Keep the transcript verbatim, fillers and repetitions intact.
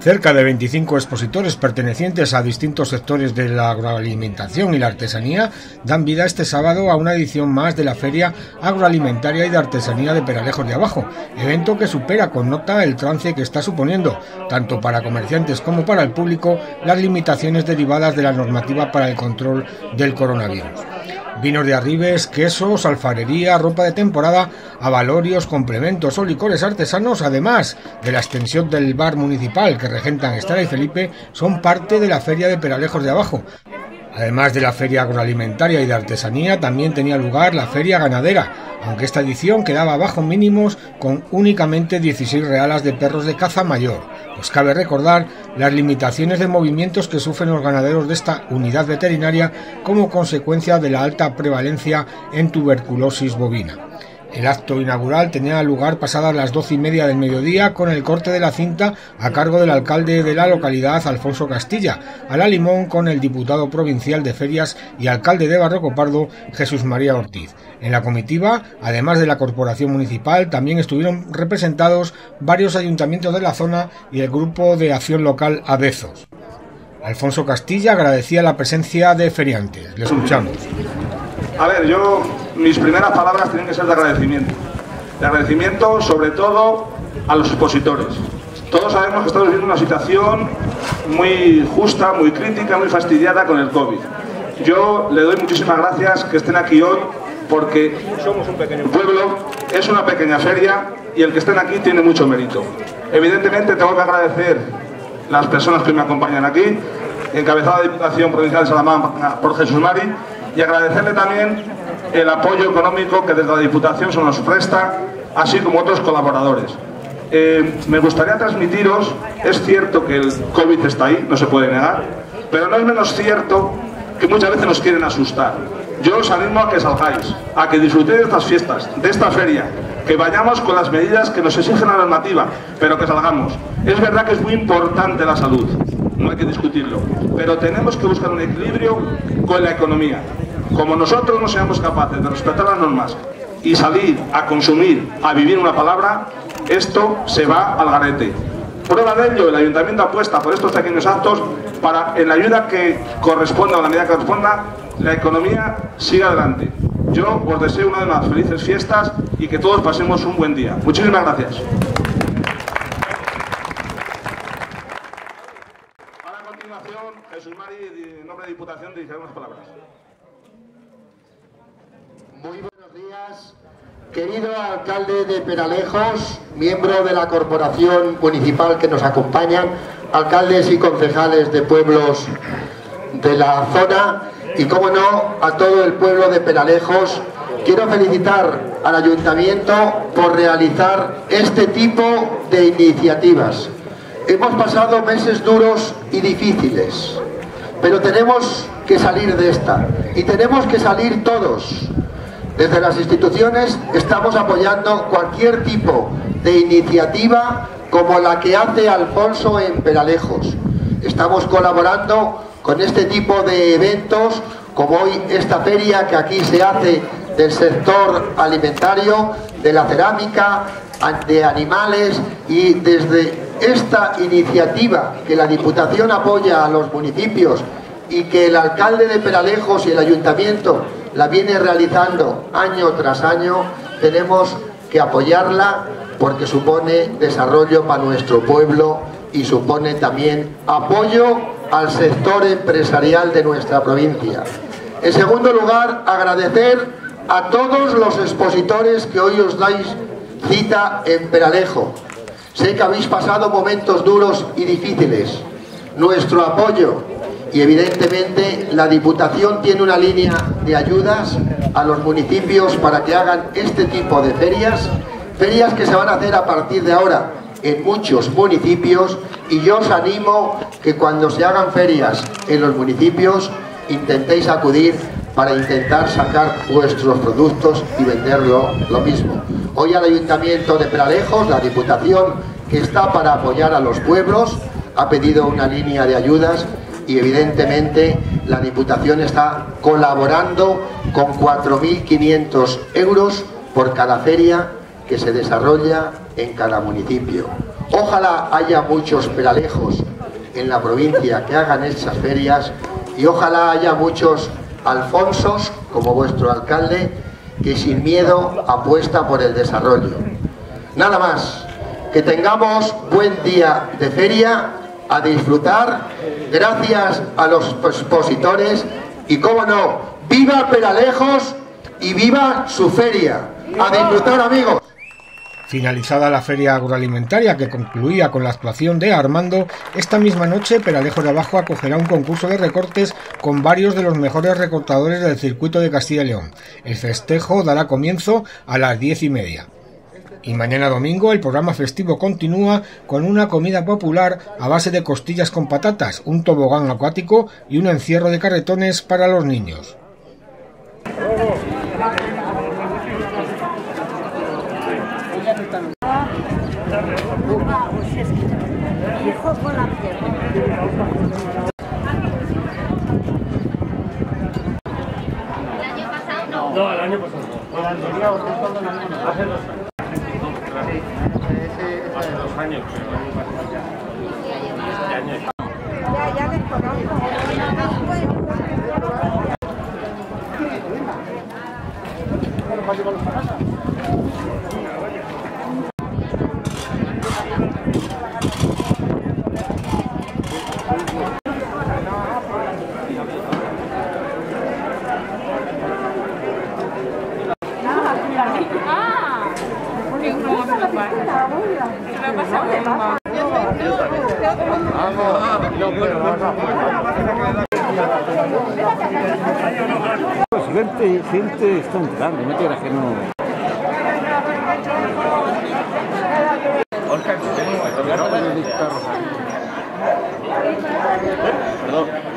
Cerca de veinticinco expositores pertenecientes a distintos sectores de la agroalimentación y la artesanía dan vida este sábado a una edición más de la Feria Agroalimentaria y de Artesanía de Peralejos de Abajo, evento que supera con nota el trance que está suponiendo, tanto para comerciantes como para el público, las limitaciones derivadas de la normativa para el control del coronavirus. Vinos de arribes, quesos, alfarería, ropa de temporada, avalorios, complementos o licores artesanos, además de la extensión del bar municipal que regentan Estela y Felipe, son parte de la Feria de Peralejos de Abajo. Además de la Feria Agroalimentaria y de Artesanía, también tenía lugar la Feria Ganadera, aunque esta edición quedaba bajo mínimos con únicamente dieciséis realas de perros de caza mayor, pues cabe recordar las limitaciones de movimientos que sufren los ganaderos de esta unidad veterinaria como consecuencia de la alta prevalencia en tuberculosis bovina. El acto inaugural tenía lugar pasadas las doce y media del mediodía con el corte de la cinta a cargo del alcalde de la localidad, Alfonso Castilla, a la limón con el diputado provincial de Ferias y alcalde de Barroco-Pardo, Jesús María Ortiz. En la comitiva, además de la corporación municipal, también estuvieron representados varios ayuntamientos de la zona y el grupo de acción local Abezos. Alfonso Castilla agradecía la presencia de feriantes. Le escuchamos. A ver, yo, mis primeras palabras tienen que ser de agradecimiento. De agradecimiento sobre todo a los expositores. Todos sabemos que estamos viviendo una situación muy justa, muy crítica, muy fastidiada con el COVID. Yo le doy muchísimas gracias que estén aquí hoy porque somos un pequeño pueblo, es una pequeña feria y el que estén aquí tiene mucho mérito. Evidentemente tengo que agradecer las personas que me acompañan aquí, encabezada la Diputación Provincial de Salamanca por Jesús Mari, y agradecerle también el apoyo económico que desde la Diputación se nos presta, así como otros colaboradores. Eh, me gustaría transmitiros, es cierto que el COVID está ahí, no se puede negar, pero no es menos cierto que muchas veces nos quieren asustar. Yo os animo a que salgáis, a que disfrutéis de estas fiestas, de esta feria, que vayamos con las medidas que nos exige la normativa, pero que salgamos. Es verdad que es muy importante la salud, no hay que discutirlo, pero tenemos que buscar un equilibrio con la economía. Como nosotros no seamos capaces de respetar las normas y salir a consumir, a vivir una palabra, esto se va al garete. Prueba de ello, el Ayuntamiento apuesta por estos pequeños actos para, en la ayuda que corresponda o la medida que corresponda, la economía siga adelante. Yo os deseo una vez más felices fiestas y que todos pasemos un buen día. Muchísimas gracias. A continuación, Jesús Mari, en nombre de Diputación, dirigirá unas palabras. Muy buenos días, querido alcalde de Peralejos, miembro de la corporación municipal que nos acompañan, alcaldes y concejales de pueblos de la zona y, como no, a todo el pueblo de Peralejos. Quiero felicitar al ayuntamiento por realizar este tipo de iniciativas. Hemos pasado meses duros y difíciles, pero tenemos que salir de esta y tenemos que salir todos. Desde las instituciones estamos apoyando cualquier tipo de iniciativa como la que hace Alfonso en Peralejos. Estamos colaborando con este tipo de eventos, como hoy esta feria que aquí se hace del sector alimentario, de la cerámica, de animales, y desde esta iniciativa que la Diputación apoya a los municipios y que el alcalde de Peralejos y el ayuntamiento la viene realizando año tras año, tenemos que apoyarla porque supone desarrollo para nuestro pueblo y supone también apoyo al sector empresarial de nuestra provincia. En segundo lugar, agradecer a todos los expositores que hoy os dais cita en Peralejo. Sé que habéis pasado momentos duros y difíciles. Nuestro apoyo. Y evidentemente la Diputación tiene una línea de ayudas a los municipios para que hagan este tipo de ferias, ferias que se van a hacer a partir de ahora en muchos municipios, y yo os animo que cuando se hagan ferias en los municipios intentéis acudir para intentar sacar vuestros productos y venderlo lo mismo. Hoy al Ayuntamiento de Peralejos, la Diputación, que está para apoyar a los pueblos, ha pedido una línea de ayudas y evidentemente la Diputación está colaborando con cuatro mil quinientos euros por cada feria que se desarrolla en cada municipio. Ojalá haya muchos peralejos en la provincia que hagan estas ferias y ojalá haya muchos Alfonsos, como vuestro alcalde, que sin miedo apuesta por el desarrollo. Nada más, que tengamos buen día de feria, a disfrutar, gracias a los expositores y, cómo no, ¡viva Peralejos y viva su feria! ¡A disfrutar, amigos! Finalizada la feria agroalimentaria, que concluía con la actuación de Armando, esta misma noche Peralejos de Abajo acogerá un concurso de recortes con varios de los mejores recortadores del circuito de Castilla y León. El festejo dará comienzo a las diez y media. Y mañana domingo el programa festivo continúa con una comida popular a base de costillas con patatas, un tobogán acuático y un encierro de carretones para los niños. No, el año pasado no. El anterior, hace dos años. Hace dos años, pero el año pasado ya. Este año. Ya, ya les conozco. Gente, gente está entrando, no te creas que no. Perdón.